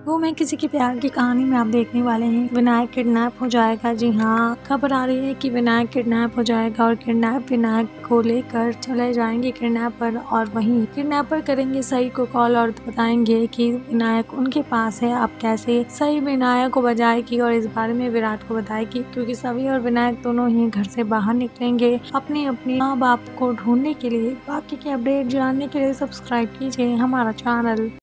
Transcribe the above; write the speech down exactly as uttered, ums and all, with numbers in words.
वो मैं किसी के प्यार की कहानी में आप देखने वाले हैं विनायक किडनैप हो जाएगा। जी हाँ, खबर आ रही है कि विनायक किडनैप हो जाएगा और किडनैप विनायक को लेकर चले जाएंगे किडनैपर और वहीं किडनैपर करेंगे सई को कॉल और बताएंगे कि विनायक उनके पास है। अब कैसे सई विनायक को बजाएगी और इस बारे में विराट को बताएगी, क्योंकि सभी और विनायक दोनों ही घर से बाहर निकलेंगे अपनी अपनी माँ बाप को ढूंढने के लिए। बाकी के अपडेट जानने के लिए सब्सक्राइब कीजिए हमारा चैनल।